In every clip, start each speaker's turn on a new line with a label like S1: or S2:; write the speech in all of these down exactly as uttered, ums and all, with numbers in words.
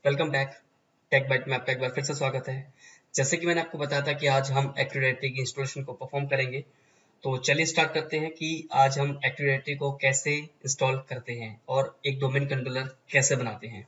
S1: Welcome back. Take bite में आपका एक बार फिर से स्वागत है। जैसे कि मैंने आपको बताया था कि आज हम एक्टिव डायरेक्टरी की इंस्टॉलेशन को परफॉर्म करेंगे, तो चलिए स्टार्ट करते हैं कि आज हम एक्टिव डायरेक्टरी को कैसे इंस्टॉल करते हैं और एक डोमेन कंट्रोलर कैसे बनाते हैं।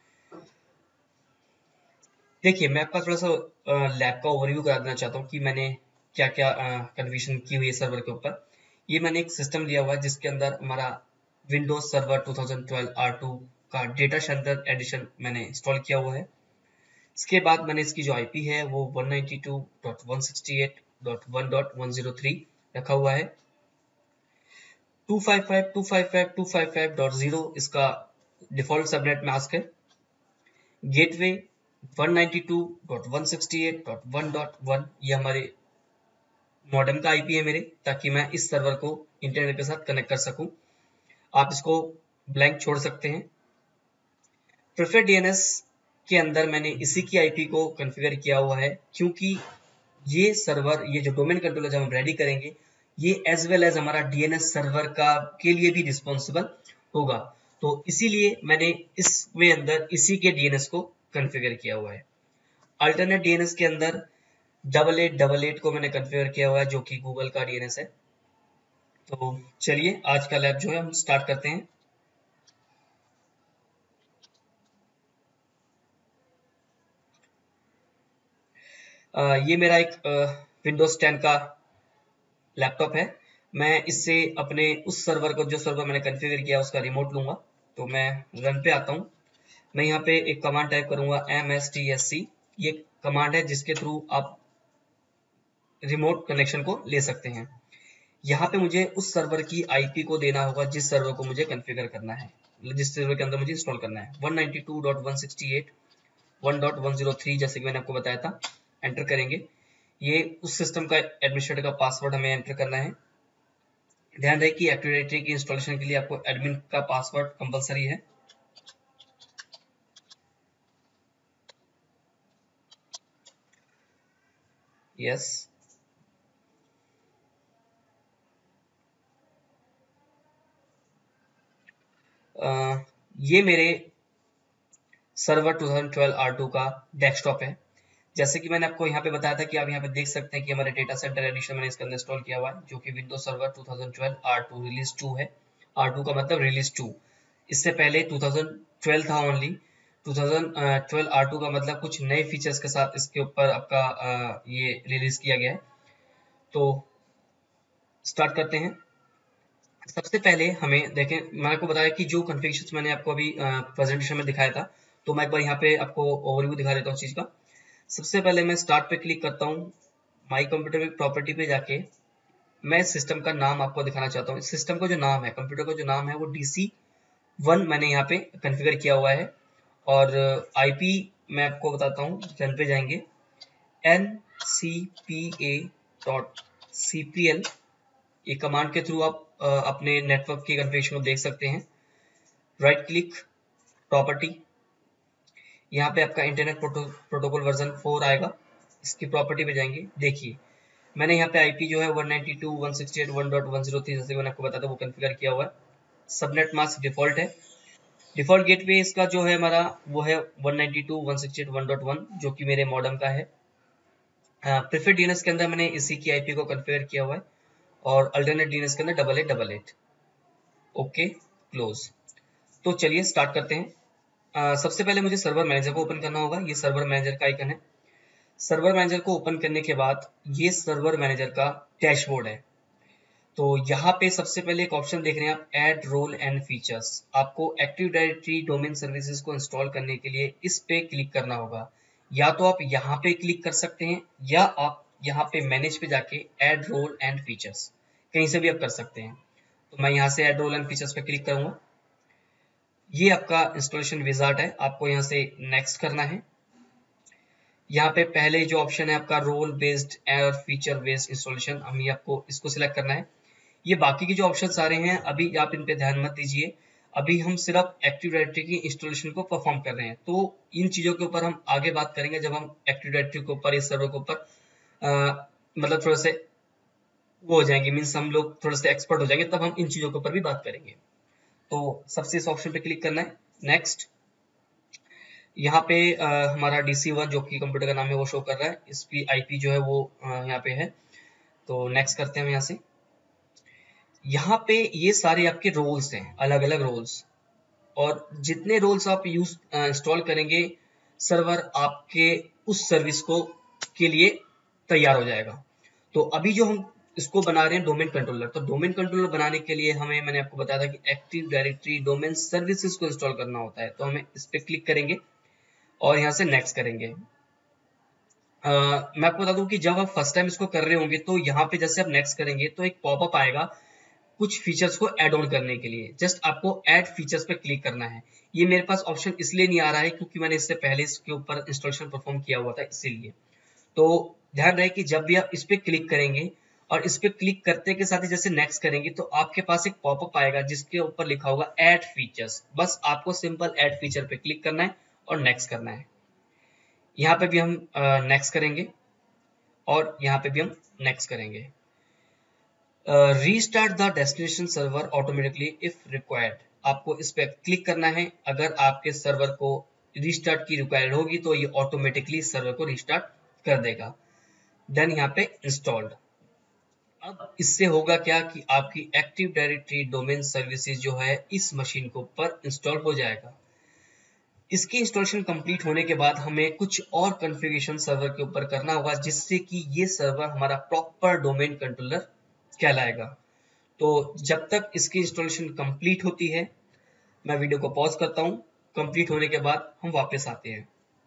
S1: देखिए, मैं आपका थोड़ा सा लैब का ओवरव्यू करा देना चाहता हूँ कि मैंने क्या क्या कन्फिगरेशन की हुई है सर्वर के ऊपर। ये मैंने एक सिस्टम लिया हुआ है जिसके अंदर हमारा Windows server twenty twelve R two का डेटा सेंटर एडिशन मैंने इंस्टॉल किया हुआ है। इसके बाद मैंने इसकी जो आईपी है वो one ninety two dot one sixty eight dot one dot one zero three रखा हुआ है। Two five five dot two five five dot two five five dot zero इसका डिफॉल्ट सबनेट मास्क है। Gateway one ninety two dot one sixty eight dot one dot one ये हमारे modem का IP है मेरे, ताकि मैं इस सर्वर को इंटरनेट के साथ कनेक्ट कर सकूं। आप इसको ब्लैंक छोड़ सकते हैं। प्रेफर्ड डीएनएस के अंदर मैंने इसी की आईपी को कॉन्फ़िगर किया हुआ है, क्योंकि ये सर्वर, ये जो डोमेन कंट्रोलर जब हम रेडी करेंगे, ये एज वेल एज हमारा डीएनएस सर्वर का के लिए भी रिस्पॉन्सिबल होगा। तो इसीलिए मैंने इसमें अंदर इसी के डीएनएस को कॉन्फ़िगर किया हुआ है। अल्टरनेट डीएनएस के अंदर डबल एट डबल एट को मैंने कॉन्फ़िगर किया हुआ है, जो कि गूगल का डीएनएस है। तो चलिए आज का लैब जो है हम स्टार्ट करते हैं। आ, ये मेरा एक विंडोज टेन का लैपटॉप है। मैं इससे अपने उस सर्वर को, जो सर्वर मैंने कॉन्फ़िगर किया उसका रिमोट लूंगा। तो मैं रन पे आता हूँ। मैं यहाँ पे एक कमांड टाइप करूंगा M S T S C. ये कमांड है जिसके थ्रू आप रिमोट कनेक्शन को ले सकते हैं। यहाँ पे मुझे उस सर्वर की आईपी को देना होगा जिस सर्वर को मुझे कॉन्फ़िगर करना है, जिस सर्वर के अंदर मुझे इंस्टॉल करना है। One ninety two dot one sixty eight dot one dot one zero three जैसे कि मैंने आपको बताया था, एंटर करेंगे। ये उस सिस्टम का एडमिनिस्ट्रेटर का पासवर्ड हमें एंटर करना है। ध्यान रहे कि एक्टिव डायरेक्टरी की इंस्टॉलेशन के लिए आपको एडमिन का पासवर्ड कंपलसरी है। यस, uh, ये मेरे server twenty twelve R two का डेस्कटॉप है। जैसे कि मैंने आपको यहाँ पे बताया था कि आप यहाँ पे देख सकते हैं कि हमारे डेटा सेंटर एडिशन मैंने इसके अंदर इंस्टॉल किया हुआ है, जो कि Windows server twenty twelve R two release two है। आर टू का मतलब रिलीज टू। इससे पहले ट्वेंटी ट्वेल्व था only. Twenty twelve R two का मतलब कुछ नए फीचर्स के साथ इसके ऊपर आपका uh, ये रिलीज किया गया है। तो स्टार्ट करते हैं। सबसे पहले हमें देखें, मैंने आपको बताया कि जो कॉन्फ़िगरेशंस मैंने आपको अभी प्रेजेंटेशन में दिखाया था, तो मैं एक बार यहाँ पे आपको ओवरव्यू दिखा देता हूँ चीज का। सबसे पहले मैं स्टार्ट पे क्लिक करता हूँ। माई कंप्यूटर में प्रॉपर्टी पे जाके मैं सिस्टम का नाम आपको दिखाना चाहता हूँ। सिस्टम का जो नाम है, कंप्यूटर का जो नाम है वो डी सी वन मैंने यहाँ पे कॉन्फ़िगर किया हुआ है। और आईपी मैं आपको बताता हूँ, रन पे जाएंगे। N C P A dot C P L, ये कमांड के थ्रू आप आ, अपने नेटवर्क की कॉन्फ़िगरेशन को देख सकते हैं। राइट क्लिक, प्रॉपर्टी, यहाँ पे आपका इंटरनेट प्रोटोकॉल वर्जन फोर आएगा। इसकी प्रॉपर्टी पे जाएंगे। देखिए, मैंने यहाँ पे आईपी जो है one ninety two dot one sixty eight dot one dot one zero three जैसे मैंने आपको बताया था वो कॉन्फ़िगर किया हुआ है। सबनेट मास्क डिफॉल्ट है। डिफॉल्ट गेटवे इसका जो है हमारा वो है one ninety two dot one sixty eight dot one dot one, जो कि मेरे मॉडेम का है। प्रेफर्ड डीएनएस के अंदर मैंने इसी की आईपी को कॉन्फ़िगर किया हुआ है, और अल्टरनेट डीएनएस के अंदर double eight double eight. Okay, close. तो चलिए स्टार्ट करते हैं। uh, सबसे पहले मुझे सर्वर मैनेजर को ओपन करना होगा। ये सर्वर मैनेजर का आइकन है। सर्वर मैनेजर को ओपन करने के बाद ये सर्वर मैनेजर का डैशबोर्ड है। तो यहाँ पे सबसे पहले एक ऑप्शन देख रहे हैं आप, ऐड रोल एंड फीचर्स। आपको एक्टिव डायरेक्टरी डोमेन सर्विसेज को इंस्टॉल करने के लिए इस पे क्लिक करना होगा। या तो आप यहाँ पे क्लिक कर सकते हैं, या आप यहाँ पे मैनेज पे जाके ऐड रोल एंड फीचर्स, कहीं से भी आप कर सकते हैं। तो मैं यहाँ से ऐड रोल एंड फीचर्स पे क्लिक करूंगा। ये आपका इंस्टॉलेशन विजार्ड है, आपको यहाँ से नेक्स्ट करना है। यहाँ पे पहले जो ऑप्शन है आपका रोल बेस्ड और फीचर बेस्ड इंस्टॉलेशन, हमें आपको इसको सिलेक्ट करना है। ये बाकी के जो ऑप्शंस आ रहे हैं अभी आप इन पे ध्यान मत दीजिए। अभी हम सिर्फ एक्टिव डायरेक्टरी की इंस्टॉलेशन को परफॉर्म कर रहे हैं। तो इन चीजों के ऊपर हम आगे बात करेंगे जब हम एक्टिव डायरेक्टरी के ऊपर, इस सर्वर के ऊपर मतलब थोड़ा से वो हो जाएंगे, मीन्स हम लोग थोड़ा से एक्सपर्ट हो जाएंगे, तब हम इन चीजों के ऊपर भी बात करेंगे। तो सबसे इस ऑप्शन पे क्लिक करना है, नेक्स्ट। यहाँ पे आ, हमारा डी सी वन जो कि कंप्यूटर का नाम है वो शो कर रहा है, इसकी आई पी जो है वो आ, यहाँ पे है। तो नेक्स्ट करते हैं यहाँ से। यहाँ पे ये सारे आपके रोल्स हैं, अलग अलग रोल्स, और जितने रोल्स आप यूज इंस्टॉल करेंगे सर्वर आपके उस सर्विस को के लिए तैयार हो जाएगा। तो अभी जो हम इसको बना रहे हैं डोमेन कंट्रोलर, तो डोमेन कंट्रोलर बनाने के लिए हमें, मैंने आपको बताया था कि एक्टिव डायरेक्टरी डोमेन सर्विसेज को इंस्टॉल करना होता है। तो हमें इस पे क्लिक करेंगे और यहाँ से नेक्स्ट करेंगे। Uh, मैं आपको बता दूं कि जब आप फर्स्ट टाइम इसको कर रहे होंगे तो यहाँ पे जैसे आप नेक्स्ट करेंगे तो एक पॉपअप आएगा कुछ फीचर्स को ऐड ऑन करने के लिए। जस्ट आपको ऐड फीचर्स पे क्लिक करना है। ये मेरे पास ऑप्शन इसलिए नहीं आ रहा है क्योंकि मैंने इससे पहले इसके ऊपर इंस्टॉलेशन परफॉर्म किया हुआ था, इसीलिए। तो ध्यान रहे कि जब भी आप इस पे क्लिक करेंगे और इस पे क्लिक करते के साथ ही जैसे नेक्स्ट करेंगे तो आपके पास एक पॉपअप आएगा जिसके ऊपर लिखा होगा ऐड फीचर्स। बस आपको सिंपल ऐड फीचर पे क्लिक करना है और नेक्स्ट करना है। यहाँ पे भी हम नेक्स्ट करेंगे और यहाँ पे भी हम नेक्स्ट करेंगे। Restart the destination server automatically if required, आपको इस पे क्लिक करना है। अगर आपके सर्वर को रीस्टार्ट की रिक्वायर्ड होगी तो ये ऑटोमेटिकली सर्वर को रीस्टार्ट कर देगा। देन यहाँ पे इंस्टॉल्ड। अब इससे होगा क्या कि आपकी एक्टिव डायरेक्टरी डोमेन सर्विसेज जो है इस मशीन के ऊपर इंस्टॉल हो जाएगा। इसकी इंस्टॉलेशन कंप्लीट होने के बाद हमें कुछ और कॉन्फ़िगरेशन सर्वर के ऊपर करना होगा जिससे कि ये सर्वर हमारा प्रॉपर डोमेन कंट्रोलर कहलाएगा। तो जब तक इसकी इंस्टॉलेशन कंप्लीट होती है मैं वीडियो को पॉज करता हूं। कंप्लीट होने के बाद हम वापस आते हैं।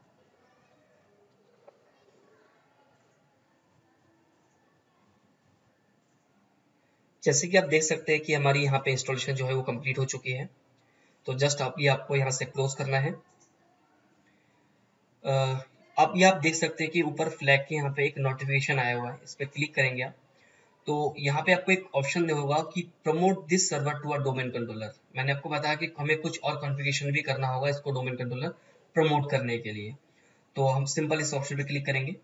S1: जैसे कि आप देख सकते हैं कि हमारी यहाँ पे इंस्टॉलेशन जो है वो कंप्लीट हो चुकी है। तो जस्ट आप ये आपको यहाँ से क्लोज करना है। अब ये आप देख सकते हैं कि ऊपर फ्लैग के यहाँ पे एक नोटिफिकेशन आया हुआ है, इस पर क्लिक करेंगे आप तो यहाँ पे आपको एक ऑप्शन होगा कि promote this server to a domain controller. मैंने आपको बताया कि हमें कुछ और कॉन्फ़िगरेशन भी करना होगा इसको डोमेन कंट्रोलर प्रमोट करने के लिए। तो हम सिंपल इस ऑप्शन पे क्लिक करेंगे।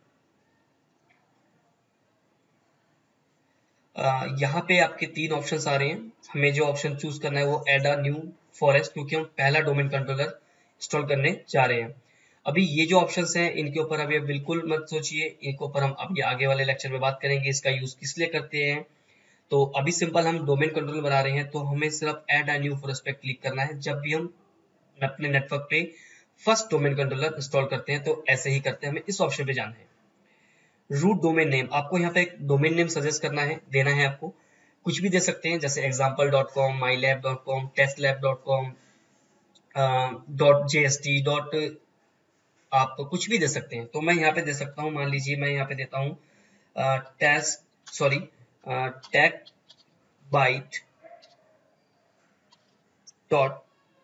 S1: यहाँ पे आपके तीन ऑप्शंस आ रहे हैं। हमें जो ऑप्शन चूज करना है वो एड अ न्यू फॉरेस्ट, क्योंकि हम पहला डोमेन कंट्रोलर इंस्टॉल करने जा रहे हैं। अभी ये जो ऑप्शंस हैं इनके ऊपर अभी बिल्कुल मत सोचिए, इनके ऊपर हम अभी आगे वाले लेक्चर में बात करेंगे इसका यूज किस लिए करते हैं। तो अभी सिंपल हम डोमेन कंट्रोलर बना रहे हैं तो हमें सिर्फ ऐड अ न्यू फॉरेस्ट पे क्लिक करना है। जब भी हम अपने नेटवर्क पे फर्स्ट डोमेन कंट्रोलर इंस्टॉल करते हैं तो ऐसे ही करते हैं, हमें इस ऑप्शन पे जाना है। रूट डोमेन नेम, आपको यहाँ पे एक डोमेन नेम सजेस्ट करना है, देना है आपको। कुछ भी दे सकते हैं जैसे example dot com, my lab dot com, test lab dot com, dot J S T dot, आप कुछ भी दे सकते हैं। तो मैं यहाँ पे दे सकता हूँ, मान लीजिए मैं यहाँ पे देता हूँ test sorry tech byte dot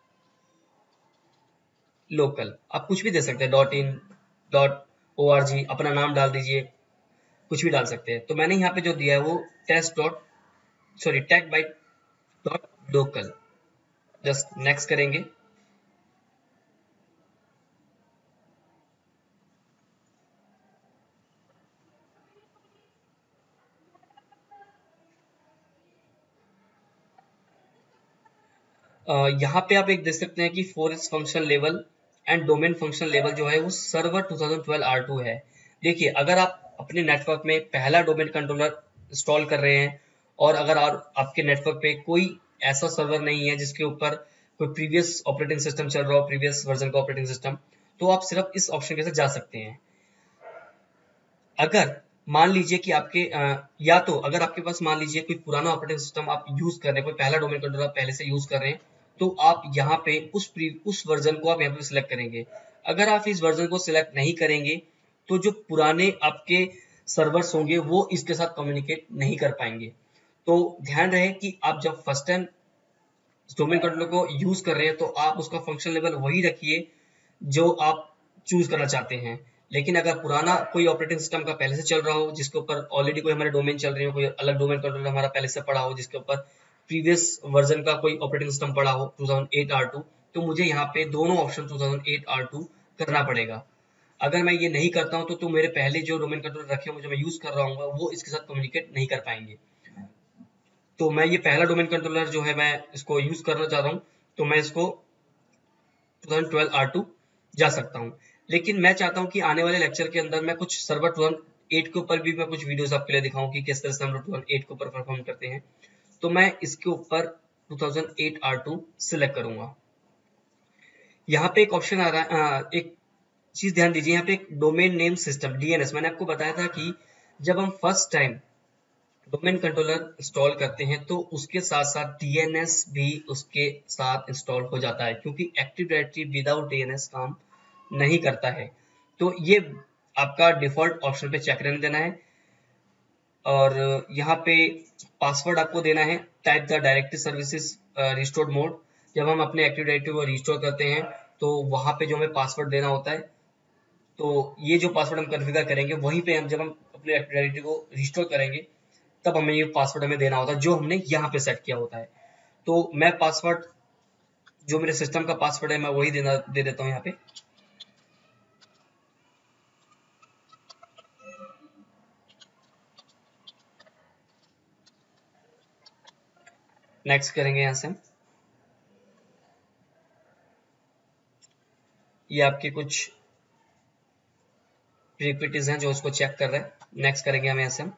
S1: local. आप कुछ भी दे सकते हैं, dot in, dot O R G, अपना नाम डाल दीजिए, कुछ भी डाल सकते हैं। तो मैंने यहाँ पे जो दिया है वो test dot sorry tech byte dot local. Just next करेंगे। uh, यहाँ पे आप एक देख सकते हैं कि forest function level and domain function level जो है वो server two thousand twelve R two है। देखिए अगर आप अपने नेटवर्क में पहला डोमेन कंट्रोलर इंस्टॉल कर रहे हैं और अगर आप, आपके नेटवर्क पे कोई ऐसा सर्वर नहीं है जिसके ऊपर कोई प्रीवियस ऑपरेटिंग सिस्टम चल रहा हो, प्रीवियस वर्जन का ऑपरेटिंग सिस्टम, तो आप सिर्फ इस ऑप्शन के साथ जा सकते हैं। अगर मान लीजिए कि आपके आ, या तो अगर आपके पास मान लीजिए कोई पुराना ऑपरेटिंग सिस्टम आप यूज कर रहे हैं, कोई पहला डोमेन कंट्रोलर आप पहले से यूज कर रहे हैं, तो आप यहाँ पे उस उस वर्जन को आप यहाँ पे सिलेक्ट करेंगे। अगर आप इस वर्जन को सिलेक्ट नहीं करेंगे तो जो पुराने आपके सर्वर्स होंगे वो इसके साथ कम्युनिकेट नहीं कर पाएंगे। तो ध्यान रहे कि आप जब फर्स्ट टाइम डोमेन कंट्रोलर को यूज कर रहे हैं तो आप उसका फंक्शन लेवल वही रखिए जो आप चूज करना चाहते हैं। लेकिन अगर पुराना कोई ऑपरेटिंग सिस्टम का पहले से चल रहा हो, जिसके ऊपर ऑलरेडी कोई हमारे डोमेन चल रही हो, कोई अलग डोमेन कंट्रोलर हमारा पहले से पड़ा हो जिसके ऊपर प्रीवियस वर्जन का कोई ऑपरेटिंग सिस्टम पड़ा हो two thousand eight R two, तो मुझे यहाँ पे दोनों option two thousand eight R two करना पड़ेगा। अगर मैं ये नहीं करता हूँ तो, तो मेरे पहले जो डोमेन कंट्रोलर रखे हो जो मैं यूज कर रहा हूँ वो इसके साथ कम्युनिकेट नहीं कर पाएंगे। तो मैं ये पहला डोमेन कंट्रोलर जो है मैं इसको यूज करना चाह रहा हूँ, तो मैं इसको two thousand twelve R two जा सकता हूँ। लेकिन मैं चाहता हूँ कि आने वाले लेक्चर के अंदर मैं कुछ सर्वर टू थाउजेंड एट के ऊपर भी मैं कुछ वीडियोस आपके लिए दिखाऊं कि किस तरह से हम लोग टू थाउजेंड एट के ऊपर परफॉर्म करते हैं। तो मैं इसके ऊपर two thousand eight R two select करूंगा। यहाँ पे एक ऑप्शन आ रहा है, आ, एक चीज ध्यान दीजिए, यहाँ पे एक domain name system D N S, मैंने आपको बताया था कि जब हम first time domain controller install करते हैं तो उसके साथ साथ डी एन एस भी उसके साथ इंस्टॉल हो जाता है, क्योंकि active directory without D N S काम नहीं करता है। तो ये आपका डिफॉल्ट ऑप्शन पे चेक रहने देना है। और यहाँ पे पासवर्ड आपको देना है type the directory services restored mode. जब हम अपने एक्टिव डायरेक्टरी को रिस्टोर करते हैं तो वहां पे जो हमें पासवर्ड देना होता है, तो ये जो पासवर्ड हम कॉन्फ़िगर करेंगे वहीं पे हम जब हम अपने एक्टिव डायरेक्टरी को रिस्टोर करेंगे तब हमें ये पासवर्ड हमें देना होता है जो हमने यहाँ पे सेट किया होता है। तो मैं पासवर्ड जो मेरे सिस्टम का पासवर्ड है मैं वही देना दे देता हूँ यहाँ पे। नेक्स्ट करेंगे यहाँ से हम। ये आपके कुछ प्रीक्विटीज हैं जो उसको चेक कर रहे हैं। नेक्स्ट करेंगे हम यहाँ से हम।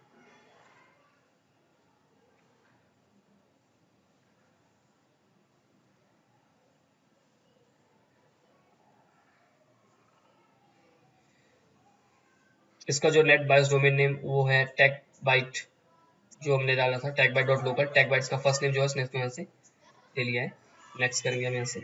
S1: इसका जो नेट बायस डोमेन नेम वो है टेक बाइट, जो हमने डाला था tech byte dot local. Tech bytes का फर्स्ट नेम जो है उसने यहाँ से ले लिया है। नेक्स्ट करेंगे हम यहाँ से।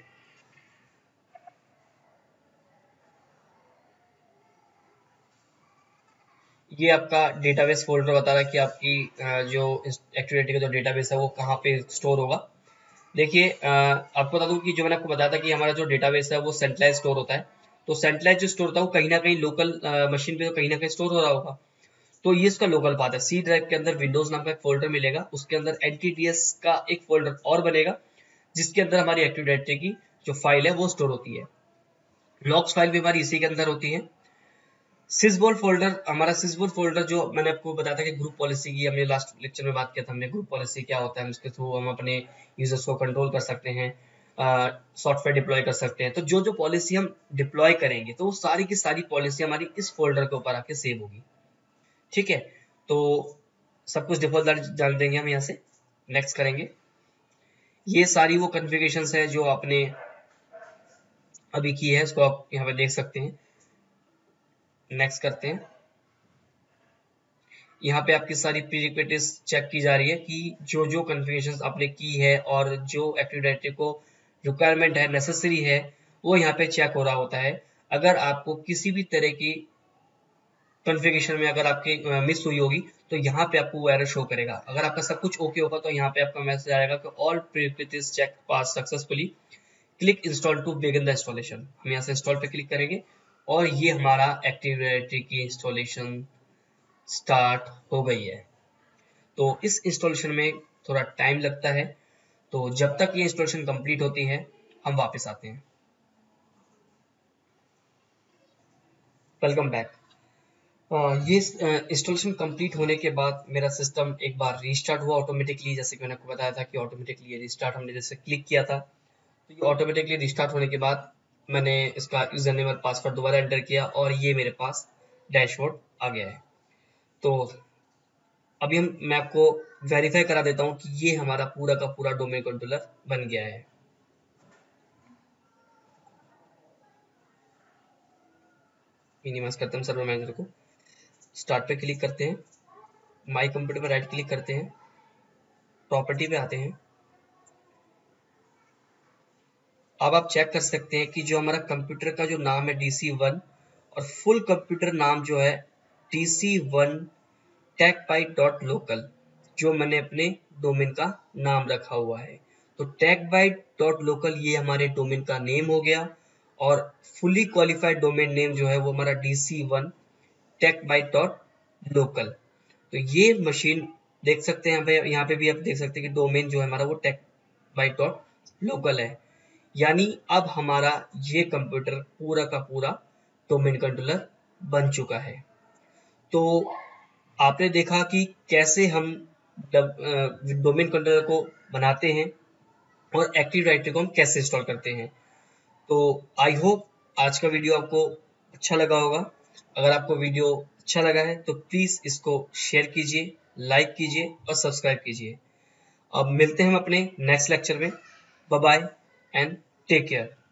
S1: ये आपका डेटाबेस फोल्डर बता रहा है कि आपकी जो एक्टिविटी का जो डेटाबेस है वो कहाँ पे स्टोर होगा। देखिए आपको बता दूं कि जो मैंने आपको बताया था कि हमारा जो डेटाबेस है वो सेंट्रलाइज स्टोर होता है। तो सेंट्रलाइज जो स्टोर होता है वो कहीं ना कहीं लोकल मशीन पे तो कहीं ना कहीं स्टोर हो रहा होगा। तो ये इसका लोकल पाथ है। सी ड्राइव के अंदर विंडोज नाम का एक फोल्डर मिलेगा, उसके अंदर एनटीटीएस का एक फोल्डर और बनेगा जिसके अंदर हमारी एक्टिव डायरेक्टरी की जो फाइल है वो स्टोर होती है। लॉग्स फाइल भी हमारी इसी के अंदर होती है। सिसबोल फोल्डर, हमारा सिसबोल फोल्डर जो मैंने आपको बताया था कि ग्रुप पॉलिसी की हमने लास्ट लेक्चर में बात किया था हमने, ग्रुप पॉलिसी क्या होता है, उसके थ्रू हम अपने यूजर्स को कंट्रोल कर सकते हैं, सॉफ्टवेयर डिप्लॉय कर सकते हैं। तो जो जो पॉलिसी हम डिप्लॉय करेंगे तो वो सारी की सारी पॉलिसी हमारी इस फोल्डर के ऊपर आके सेव होगी। ठीक है, तो सब कुछ डिफॉल्ट जान देंगे हम यहाँ से। नेक्स्ट करेंगे। ये सारी वो कॉन्फ़िगरेशंस है जो आपने अभी की है, इसको आप यहाँ पे देख सकते हैं। नेक्स्ट करते हैं। यहाँ पे आपकी सारी प्रीरिक्विजिट्स चेक की जा रही है कि जो जो कॉन्फ़िगरेशंस आपने की है और जो एक्टिव डायरेक्टरी को रिक्वायरमेंट है, नेसेसरी है, वो यहाँ पे चेक हो रहा होता है। अगर आपको किसी भी तरह की कॉन्फ़िगरेशन में अगर आपकी मिस हुई होगी तो यहाँ पे आपको वो एरर शो करेगा। अगर आपका सब कुछ ओके होगा तो यहाँ पे आपका मैसेज आएगा कि all prerequisites check pass successfully, click install to begin the installation. हम यहाँ से इंस्टॉल पे क्लिक करेंगे और ये हमारा एक्टिव डायरेक्टरी की इंस्टॉलेशन स्टार्ट हो गई है। तो इस इंस्टॉलेशन में थोड़ा टाइम लगता है, तो जब तक ये इंस्टॉलेशन कंप्लीट होती है हम वापस आते हैं। Welcome back. ये इंस्टॉलेशन कंप्लीट होने के बाद मेरा सिस्टम एक बार रीस्टार्ट हुआ ऑटोमेटिकली। जैसे कि मैंने आपको बताया था कि ऑटोमेटिकली ये रीस्टार्ट हमने जैसे क्लिक किया था तो ये ऑटोमेटिकली रिस्टार्ट होने के बाद मैंने इसका यूजर नेम और पासवर्ड दोबारा एंटर किया और ये मेरे पास डैशबोर्ड आ गया है। तो अभी हम मैं आपको वेरीफाई करा देता हूँ कि ये हमारा पूरा का पूरा डोमेन कंट्रोलर बन गया है। मिनिमाइज करते हैं सर्वर मैनेजर को, स्टार्ट पे क्लिक करते हैं, माई कंप्यूटर पे राइट क्लिक करते हैं, प्रॉपर्टी पे आते हैं। अब आप चेक कर सकते हैं कि जो हमारा कंप्यूटर का जो नाम है डी सी वन और फुल कंप्यूटर नाम जो है D C one tech byte dot local, जो मैंने अपने डोमेन का नाम रखा हुआ है। तो टेकबाइट डॉट लोकल ये हमारे डोमेन का नेम हो गया और फुली क्वालिफाइड डोमेन नेम जो है वो हमारा D C one tech byte dot local. तो ये मशीन देख सकते हैं यहाँ पे यहाँ पे भी आप देख सकते हैं कि डोमेन जो है हमारा वो टेकबाइट डॉट लोकल है। यानी अब हमारा ये कंप्यूटर पूरा का पूरा डोमेन कंट्रोलर बन चुका है। तो आपने देखा कि कैसे हम डोमेन कंट्रोलर को बनाते हैं और एक्टिव डायरेक्टरी को हम कैसे इंस्टॉल करते हैं। तो आई होप आज का वीडियो आपको अच्छा लगा होगा। अगर आपको वीडियो अच्छा लगा है तो प्लीज इसको शेयर कीजिए, लाइक कीजिए और सब्सक्राइब कीजिए। अब मिलते हैं हम अपने नेक्स्ट लेक्चर में। Bye bye and take care.